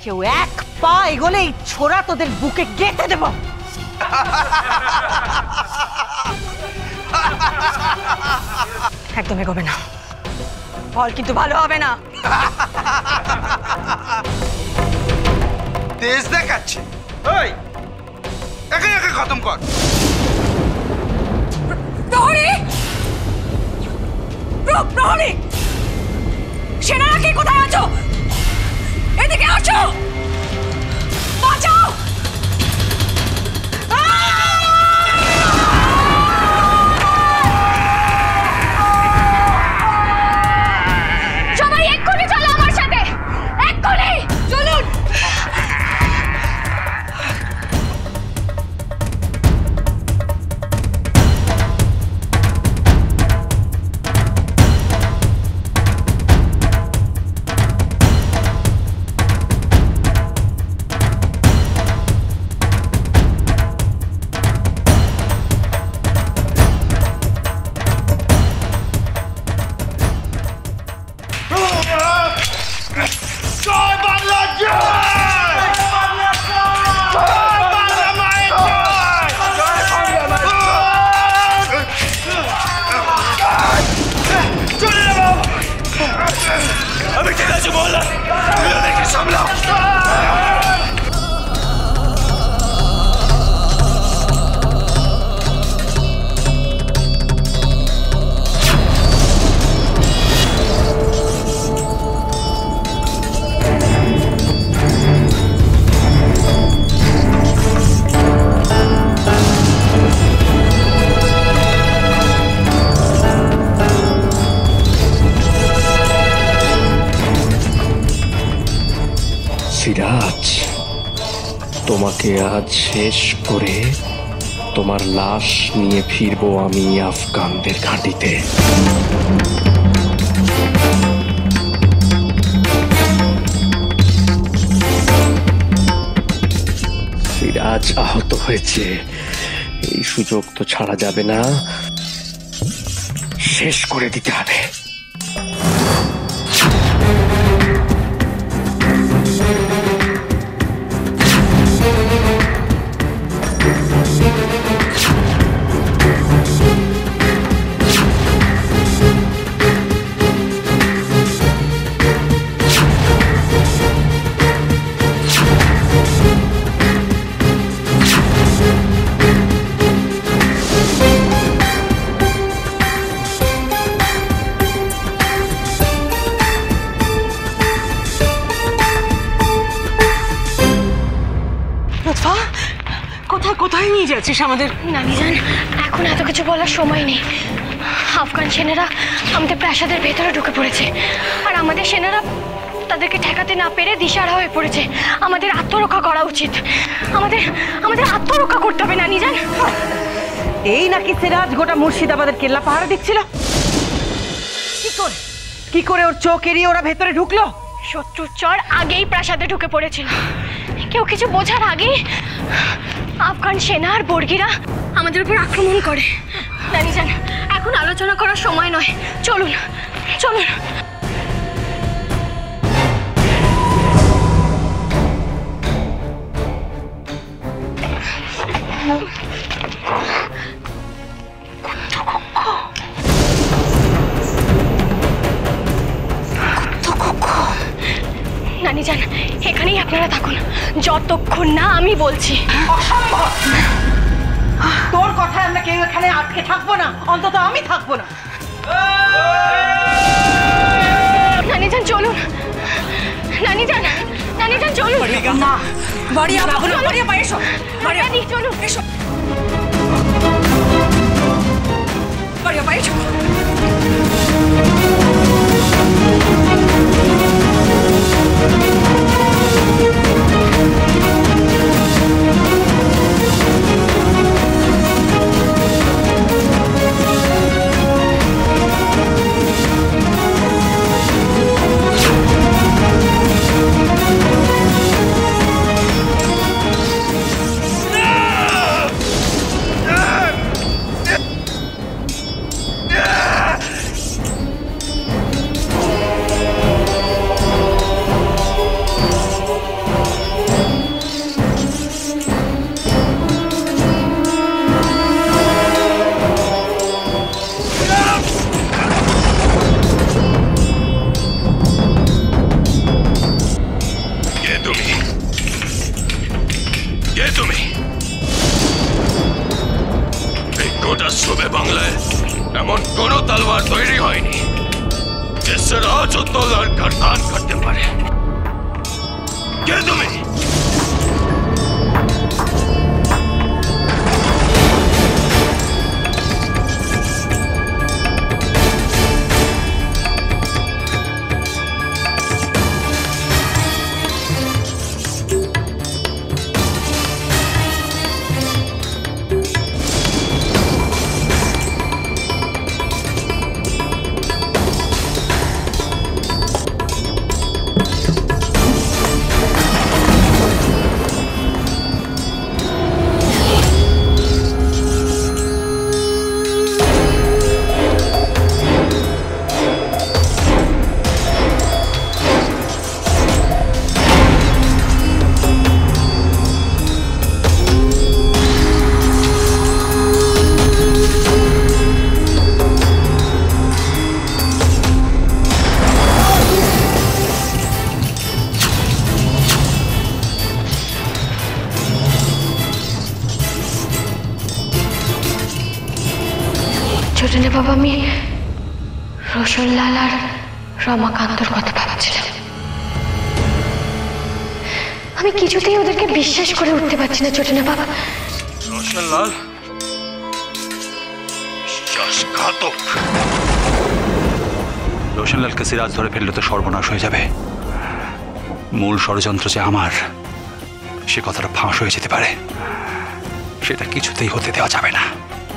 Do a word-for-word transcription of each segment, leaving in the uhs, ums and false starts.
কেউ এক পা এগোলে এই ছোড়া তোদের বুকে গেঁথে দেব। একদম এগোবে না, ফল কিন্তু ভালো হবে না। তেজ দেখাচ্ছে, ওই একে একে খতম কর। প্রহরী, প্রহরী, সেনারা কে কোথায় আছো? এদিকে আসো, বাঁচাও। সবাই এক্ষুনি চলো আমার সাথে, এক্ষুনি চলুন। আমি ঠিক আছে বললাম, তুমি ওদেরকে সামলাও। সিরাজ, তোমাকে আজ শেষ করে তোমার লাশ নিয়ে ফিরবো আমি আফগানদের ঘাঁটিতে। সিরাজ আহত হয়েছে, এই সুযোগ তো ছাড়া যাবে না, শেষ করে দিতে হবে। কোথায় নিয়ে যাচ্ছিস আমাদের? নানি জান, এখন এত কিছু বলার সময় নেই। আফগান সেনারা আমাদের প্রাসাদের ভেতরে ঢুকে পড়েছে, আর আমাদের সেনারা তাদেরকে ঠেকাতে না পেরে দিশাহারা হয়ে পড়েছে। আমাদের আত্মরক্ষা করা উচিত, আমাদের আমাদের আত্মরক্ষা করতে হবে নানি জান। এই নাকি সিরাজ গোটা মুর্শিদাবাদের কেল্লা পাহারা দিচ্ছিল? কি করে কি করে ওর চোখ এড়িয়ে ওরা ভেতরে ঢুকলো? শত্রুর চর আগেই প্রাসাদে ঢুকে পড়েছিল, কেউ কিছু বোঝার আগেই আফগান সেনা আর বর্গিরা আমাদের উপর আক্রমণ করে। নানি জান, এখন আলোচনা করার সময় নয়, চলুন চলুন। নানি জান, এখানেই আপনারা থাকুন যতক্ষণ না আমি বলছি। অসম্ভব, তোর কথায় আমরা কেউ এখানে আটকে থাকবো না, অন্তত আমি থাকবো না। নানি জান চলুন, নানি জান, নানি জান চলুন। না, বাড়িয়া বাড়িয়া বাইরে এসো, বাড়িয়া দি চলুন, এসো বাড়িয়া বাইরে এসো। কতল আর গর্দান করতে পারে। কে তুমি? ছোটনে বাবা, আমি রসনলাল আর রমাকান্তর কথা ভাবছিলাম। আমি কিছুতেই ওদেরকে বিশ্বাস করে উঠতে পারছি না ছোটনে বাবা। রসনলাল বিশ্বাসঘাতক। রসনলালকে সিরাজ ধরে ফেললে তো সর্বনাশ হয়ে যাবে। মূল ষড়যন্ত্র যে আমার, সে কথাটা ফাঁস হয়ে যেতে পারে। সেটা কিছুতেই হতে দেওয়া যাবে না।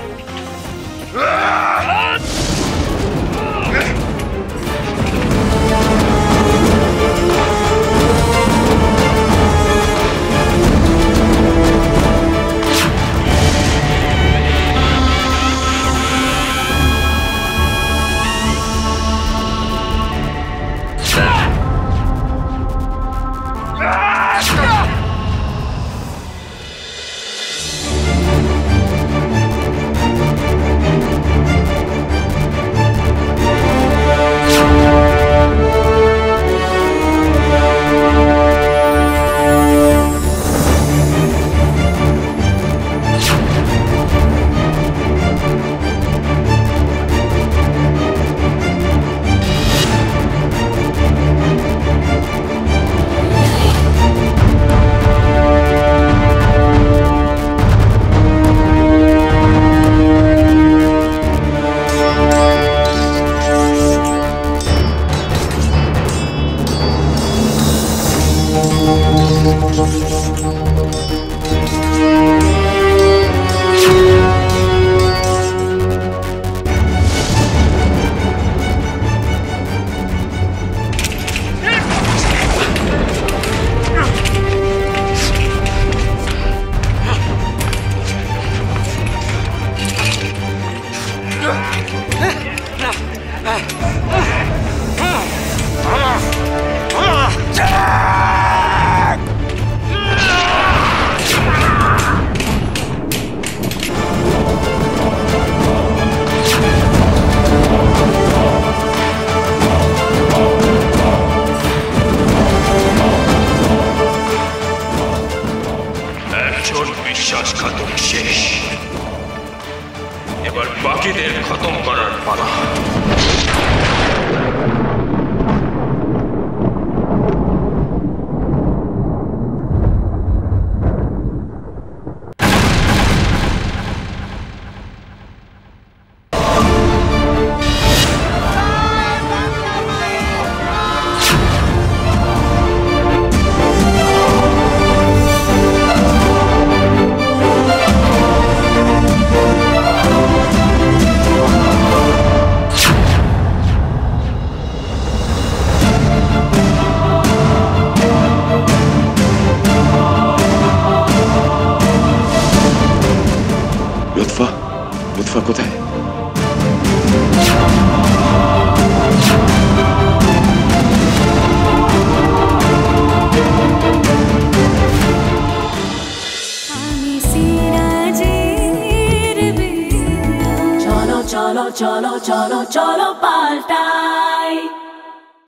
বিশ্বাসঘাতক শেষ, এবার বাকিদের খতম করার পালা। লুৎফা কোথায়? চলো চলো চলো চলো চলো পাল্টাই।